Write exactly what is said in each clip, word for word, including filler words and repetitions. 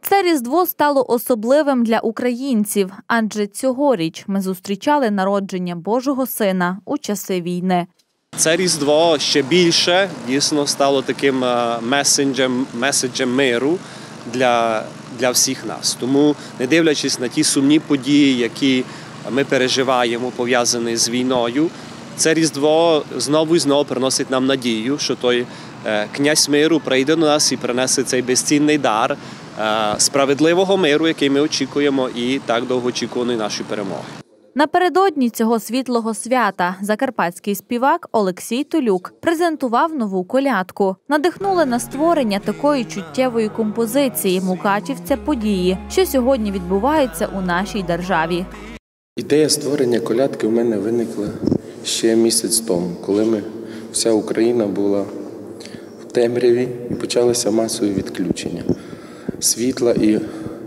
Це Різдво стало особливим для українців, адже цьогоріч ми зустрічали народження Божого Сина у часи війни. Це Різдво ще більше, дійсно, стало таким меседжем, меседжем миру для, для всіх нас. Тому, не дивлячись на ті сумні події, які ми переживаємо, пов'язані з війною, це Різдво знову і знову приносить нам надію, що той князь миру прийде до нас і принесе цей безцінний дар справедливого миру, який ми очікуємо, і так довгоочікуваної нашої перемоги. Напередодні цього світлого свята закарпатський співак Олексій Толюк презентував нову колядку. Надихнули на створення такої чуттєвої композиції мукачівця події, що сьогодні відбуваються у нашій державі. Ідея створення колядки у мене виникла ще місяць тому, коли ми, вся Україна була в темряві і почалися масові відключення світла. І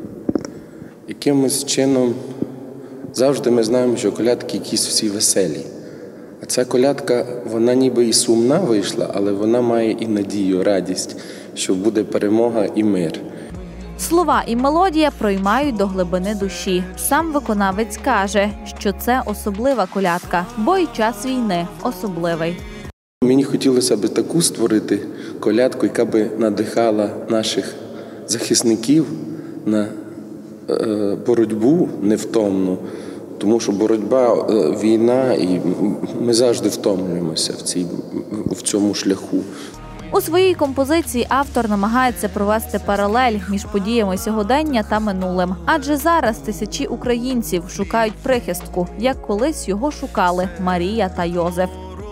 якимось чином завжди ми знаємо, що колядки якісь всі веселі. А ця колядка, вона ніби і сумна вийшла, але вона має і надію, радість, що буде перемога і мир. Слова і мелодія проймають до глибини душі. Сам виконавець каже, що це особлива колядка, бо і час війни особливий. Мені хотілося б таку створити колядку, яка би надихала наших захисників на боротьбу невтомну, тому що боротьба, війна, і ми завжди втомлюємося в, цій, в цьому шляху. У своїй композиції автор намагається провести паралель між подіями сьогодення та минулим. Адже зараз тисячі українців шукають прихистку, як колись його шукали Марія та Йозеф.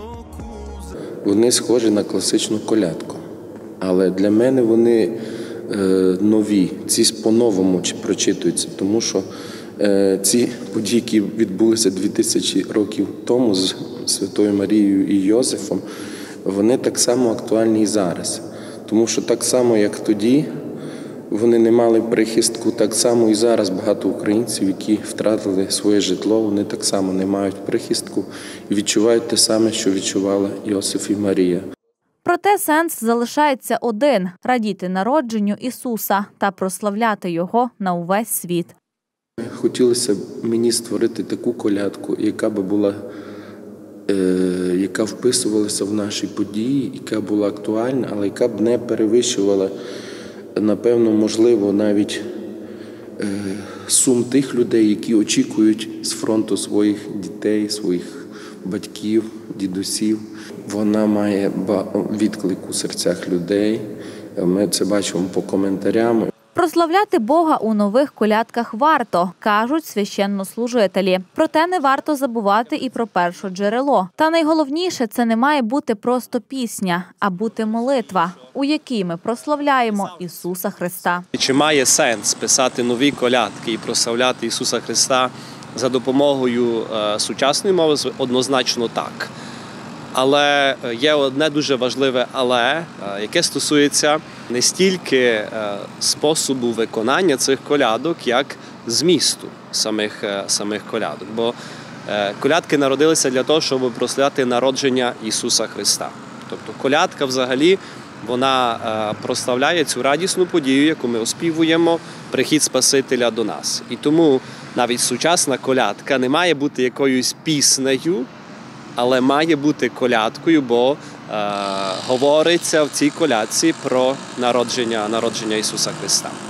Вони схожі на класичну колядку, але для мене вони е, нові, ці по-новому прочитуються, тому що е, ці події, які відбулися дві тисячі років тому з Святою Марією і Йозефом, вони так само актуальні і зараз. Тому що так само, як тоді, вони не мали прихистку, так само і зараз багато українців, які втратили своє житло, вони так само не мають прихистку і відчувають те саме, що відчували Йосиф і Марія. Проте сенс залишається один – радіти народженню Ісуса та прославляти Його на увесь світ. Хотілося б мені створити таку колядку, яка би була яка вписувалася в наші події, яка була актуальна, але яка б не перевищувала, напевно, можливо, навіть сум тих людей, які очікують з фронту своїх дітей, своїх батьків, дідусів. Вона має відклик у серцях людей, ми це бачимо по коментарям. Прославляти Бога у нових колядках варто, кажуть священнослужителі. Проте не варто забувати і про першоджерело. Та найголовніше – це не має бути просто пісня, а бути молитва, у якій ми прославляємо Ісуса Христа. Чи має сенс писати нові колядки і прославляти Ісуса Христа за допомогою сучасної мови? Однозначно так. Але є одне дуже важливе «але», яке стосується не стільки способу виконання цих колядок, як змісту самих, самих колядок. Бо колядки народилися для того, щоб прославляти народження Ісуса Христа. Тобто колядка взагалі, вона прославляє цю радісну подію, яку ми оспівуємо, прихід Спасителя до нас. І тому навіть сучасна колядка не має бути якоюсь піснею, але має бути колядкою, бо е, говориться в цій колядці про народження, народження Ісуса Христа.